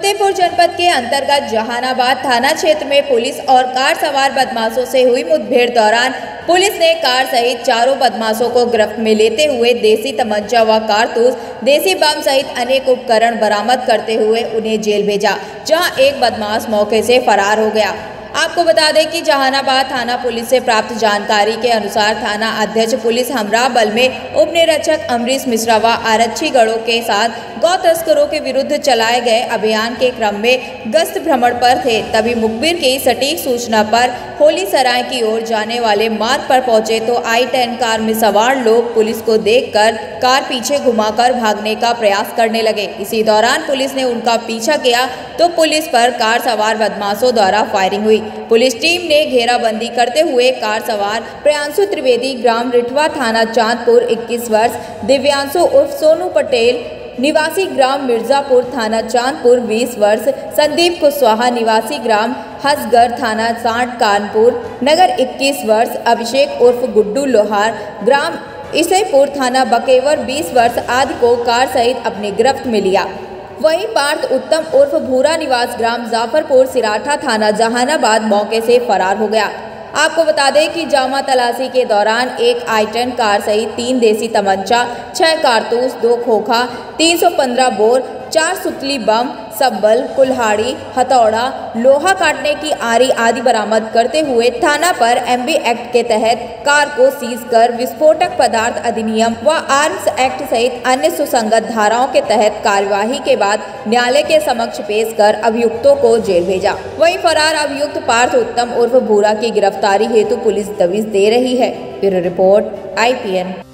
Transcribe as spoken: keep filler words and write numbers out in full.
फतेहपुर जनपद के अंतर्गत जहानाबाद थाना क्षेत्र में पुलिस और कार सवार बदमाशों से हुई मुठभेड़ दौरान पुलिस ने कार सहित चारों बदमाशों को गिरफ्त में लेते हुए देसी तमंचा व कारतूस, देसी बम सहित अनेक उपकरण बरामद करते हुए उन्हें जेल भेजा, जहां एक बदमाश मौके से फरार हो गया। आपको बता दें कि जहानाबाद थाना पुलिस से प्राप्त जानकारी के अनुसार थाना अध्यक्ष पुलिस हमराह बल में उप निरीक्षक अमरीश मिश्रा व आरक्षी गणों के साथ गौ तस्करों के विरुद्ध चलाए गए अभियान के क्रम में गश्त भ्रमण पर थे। तभी मुखबिर की सटीक सूचना पर होली सराय की ओर जाने वाले मार्ग पर पहुंचे तो आई टेन कार में सवार लोग पुलिस को देखकर कार पीछे घुमाकर भागने का प्रयास करने लगे। इसी दौरान पुलिस ने उनका पीछा किया तो पुलिस पर कार सवार बदमाशों द्वारा फायरिंग हुई। पुलिस टीम ने घेराबंदी करते हुए कार सवार प्रियांशु त्रिवेदी ग्राम रिठवा थाना चांदपुर इक्कीस वर्ष, दिव्यांशु उर्फ सोनू पटेल निवासी ग्राम मिर्जापुर थाना चांदपुर बीस वर्ष, संदीप कुशवाहा निवासी ग्राम हसगर थाना साठ कानपुर नगर इक्कीस वर्ष, अभिषेक उर्फ गुड्डू लोहार ग्राम ईसईपुर थाना बकेवर बीस वर्ष आदि को कार सहित अपनी गिरफ्त में लिया। वहीं पार्थ उत्तम उर्फ भूरा निवास ग्राम जाफरपुर सिराठा थाना जहानाबाद मौके से फरार हो गया। आपको बता दें कि जामा तलाशी के दौरान एक आई टेन कार सहित तीन देसी तमंचा, छह कारतूस, दो खोखा, तीन सौ पंद्रह बोर, चार सुतली बम, सब्बल, कुल्हाड़ी, हथौड़ा, लोहा काटने की आरी आदि बरामद करते हुए थाना पर एम बी एक्ट के तहत कार को सीज कर विस्फोटक पदार्थ अधिनियम व आर्म्स एक्ट सहित अन्य सुसंगत धाराओं के तहत कार्यवाही के बाद न्यायालय के समक्ष पेश कर अभियुक्तों को जेल भेजा। वहीं फरार अभियुक्त पार्थ उत्तम उर्फ भूरा की गिरफ्तारी हेतु पुलिस दबिश दे रही है। Bureau report I P N.